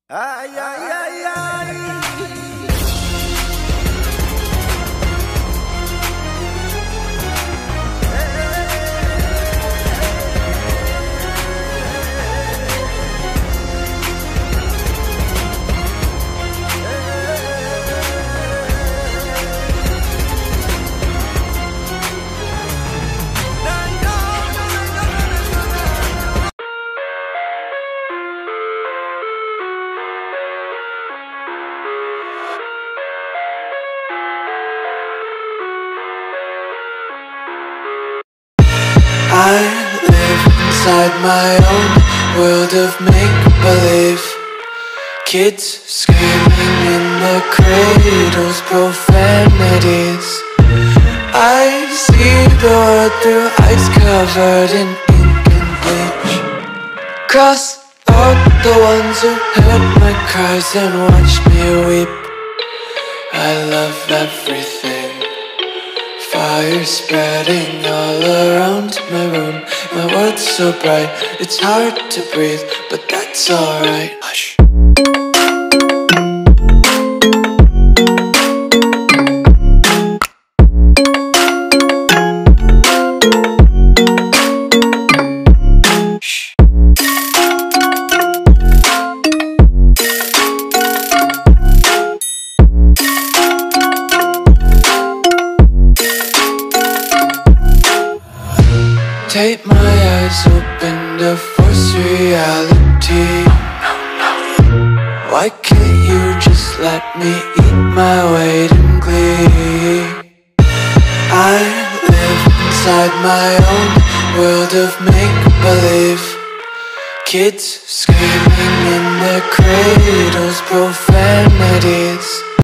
Ay, ay, ay, ay. I live inside my own world of make-believe. Kids screaming in the cradles, profanities. I see the world through eyes covered in ink and bleach. Cross out the ones who heard my cries and watched me weep. I love everything. Fire spreading all around my room. My world's so bright, it's hard to breathe, but that's alright. Hush. Tape my eyes open to force reality. Why can't you just let me eat my weight in glee? I live inside my own world of make-believe. Kids screaming in their cradles, profanities.